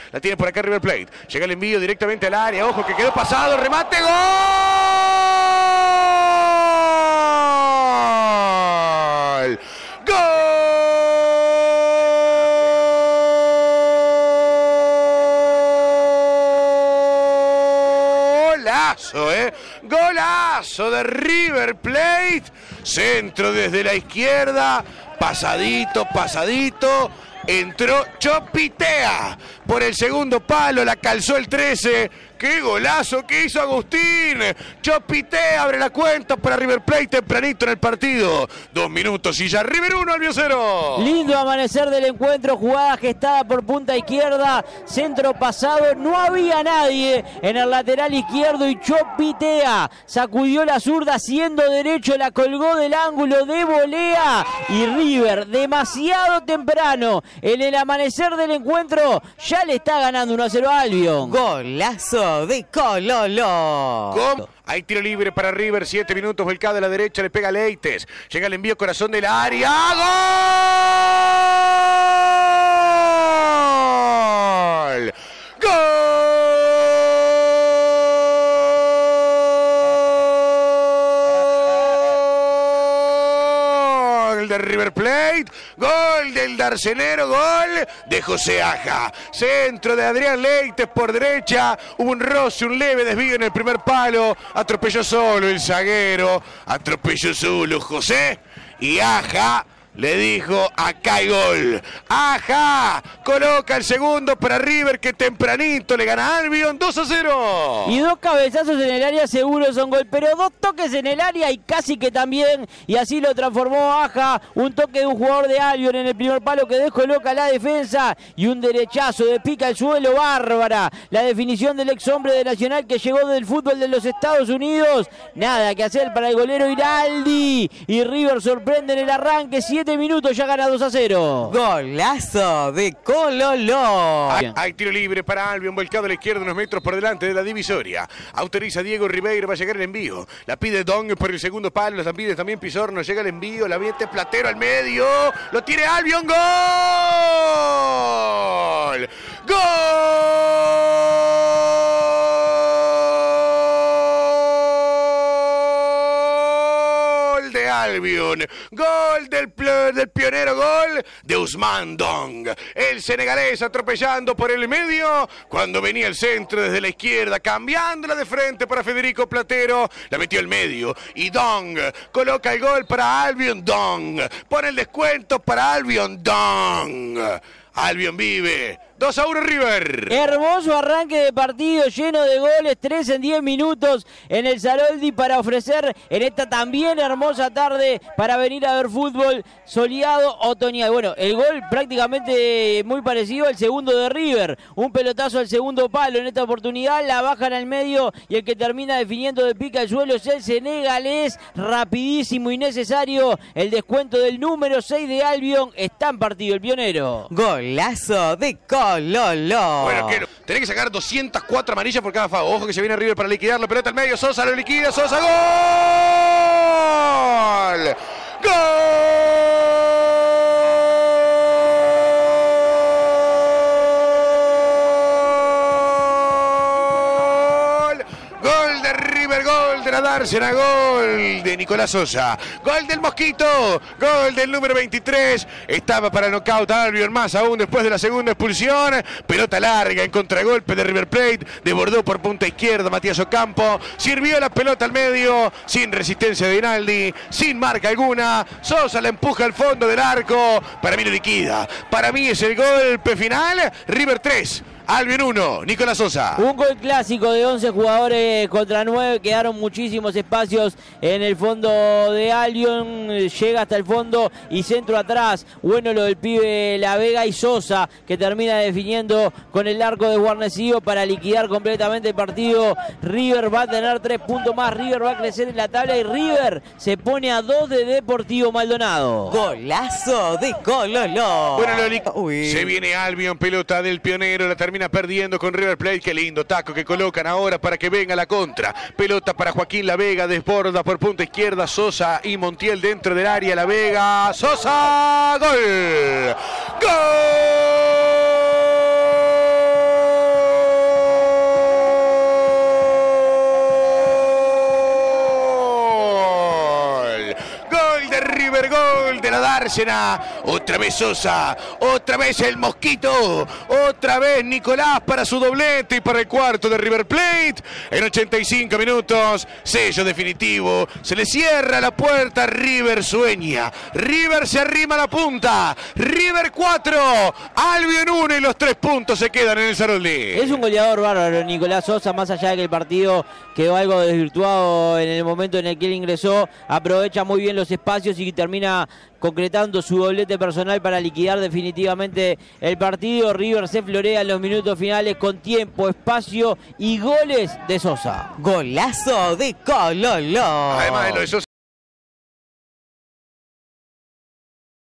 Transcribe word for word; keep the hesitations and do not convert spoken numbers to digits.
La tiene por acá River Plate. Llega el envío directamente al área. Ojo que quedó pasado. Remate. ¡Gol! Golazo, ¿eh? Golazo de River Plate. Centro desde la izquierda. Pasadito, pasadito. Entró Chopitea por el segundo palo. La calzó el trece. ¡Qué golazo que hizo Agustín! Chopitea abre la cuenta para River Plate tempranito en el partido. Dos minutos y ya River uno, Albion cero. Lindo amanecer del encuentro. Jugada gestada por punta izquierda. Centro pasado. No había nadie en el lateral izquierdo y Chopitea sacudió la zurda siendo derecho. La colgó del ángulo de volea. Y River, demasiado temprano en el amanecer del encuentro, ya le está ganando uno a cero a Albion. Golazo de Cololo. ¿Cómo? Hay tiro libre para River, siete minutos, volcado a la derecha, le pega Leites. Llega el envío, corazón del área. ¡Gol! ¡Gol! De River Plate, gol del Darcenero, gol de José Aja. Centro de Adrián Leites por derecha, hubo un roce, un leve desvío en el primer palo, atropelló solo el zaguero, atropelló solo José y Aja le dijo, acá hay gol. Aja coloca el segundo para River, que tempranito le gana a Albion dos a cero. Y dos cabezazos en el área seguro son gol, pero dos toques en el área y casi que también, y así lo transformó Aja. Un toque de un jugador de Albion en el primer palo que dejó loca la defensa y un derechazo de pica al suelo, bárbara. La definición del ex hombre de Nacional que llegó del fútbol de los Estados Unidos. Nada que hacer para el golero Iraldi. Y River sorprende en el arranque, siete minutos, ya gana dos a cero. Golazo de Cololo. Hay, hay tiro libre para Albion, volcado a la izquierda, unos metros por delante de la divisoria. Autoriza Diego Ribeiro, va a llegar el envío. La pide Dong por el segundo palo, la pide también Pizorno, llega el envío, la viente Platero al medio. Lo tiene Albion, gol. Gol. Albion, gol del, del pionero, gol de Ousmane Dong, el senegalés atropellando por el medio cuando venía el centro desde la izquierda, cambiándola de frente para Federico Platero, la metió al medio y Dong coloca el gol para Albion. Dong pone el descuento para Albion. Dong, Albion vive. dos a uno River. Hermoso arranque de partido, lleno de goles, tres en diez minutos en el Saroldi para ofrecer en esta también hermosa tarde para venir a ver fútbol soleado otoñal. Bueno, el gol prácticamente muy parecido al segundo de River. Un pelotazo al segundo palo en esta oportunidad, la bajan al medio y el que termina definiendo de pica al suelo es el senegalés. Rapidísimo y necesario el descuento del número seis de Albion. Está en partido el pionero. Golazo de Cololo. Lolo. Bueno, que tenés que sacar doscientas cuatro amarillas por cada fago. Ojo que se viene River para liquidar la pelota al medio. Sosa lo liquida. Sosa, gol. Gol. Gol de River, gol de la Dársena, gol de Nicolás Sosa, gol del Mosquito, gol del número veintitrés. Estaba para nocaut Albion, más aún después de la segunda expulsión. Pelota larga en contragolpe de River Plate, desbordó por punta izquierda Matías Ocampo, sirvió la pelota al medio, sin resistencia de Inaldi, sin marca alguna. Sosa la empuja al fondo del arco, para mí lo liquida, para mí es el golpe final. River tres, Albion uno, Nicolás Sosa. Un gol clásico de once jugadores contra nueve, quedaron muchísimos espacios en el fondo de Albion, llega hasta el fondo y centro atrás. Bueno lo del pibe La Vega y Sosa, que termina definiendo con el arco de Guarnesillo para liquidar completamente el partido. River va a tener tres puntos más, River va a crecer en la tabla y River se pone a dos de Deportivo Maldonado. Golazo de Cololo. Bueno, lo se viene Albion, pelota del pionero, la termina perdiendo con River Plate. Qué lindo taco que colocan ahora para que venga la contra. Pelota para Joaquín La Vega, desborda por punta izquierda Sosa y Montiel dentro del área. La Vega, Sosa, gol. Gol. para Dársena. Otra vez Sosa, otra vez el Mosquito, otra vez Nicolás para su doblete y para el cuarto de River Plate. En ochenta y cinco minutos, sello definitivo. Se le cierra la puerta, River sueña. River se arrima a la punta. River cuatro, Albion uno y los tres puntos se quedan en el Saroldi. Es un goleador bárbaro Nicolás Sosa, más allá de que el partido quedó algo desvirtuado en el momento en el que él ingresó, aprovecha muy bien los espacios y termina concretando su doblete personal para liquidar definitivamente el partido. River se florea en los minutos finales con tiempo, espacio y goles de Sosa. Golazo de Colo Colo. Además de lo de Sosa,